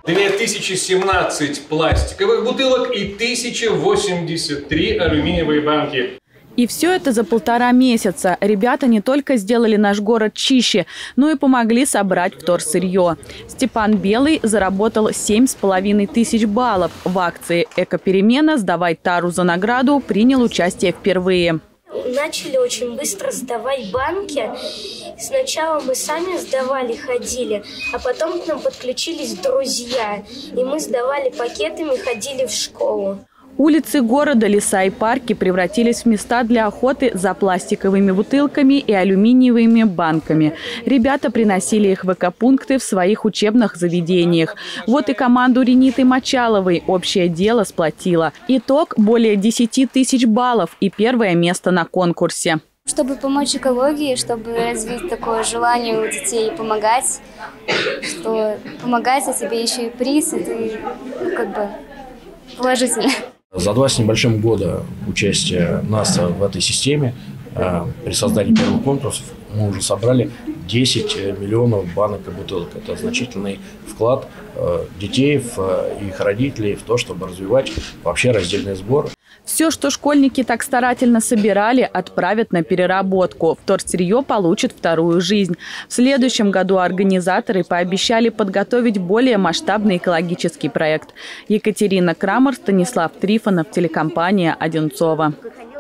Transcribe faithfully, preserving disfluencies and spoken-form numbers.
две тысячи семнадцать пластиковых бутылок и тысяча восемьдесят три алюминиевые банки. И все это за полтора месяца. Ребята не только сделали наш город чище, но и помогли собрать вторсырье. Степан Белый заработал семь с половиной тысяч баллов. В акции «Экоперемена. Сдавай тару за награду» принял участие впервые. Начали очень быстро сдавать банки. Сначала мы сами сдавали, ходили, а потом к нам подключились друзья. И мы сдавали пакетами, ходили в школу. Улицы города, леса и парки превратились в места для охоты за пластиковыми бутылками и алюминиевыми банками. Ребята приносили их в экопункты в своих учебных заведениях. Вот и команду Рениты Мочаловой общее дело сплотило. Итог – более десяти тысяч баллов и первое место на конкурсе. Чтобы помочь экологии, чтобы развить такое желание у детей помогать, что помогать, а тебе еще и приз, это ну, как бы положительно. За два с небольшим года участия нас в этой системе при создании первых конкурсов мы уже собрали десять миллионов банок и бутылок. Это значительный вклад детей, их родителей в то, чтобы развивать вообще раздельный сбор. Все, что школьники так старательно собирали, отправят на переработку. Вторсырье получит вторую жизнь. В следующем году организаторы пообещали подготовить более масштабный экологический проект. Екатерина Крамер, Станислав Трифонов, телекомпания «Одинцово».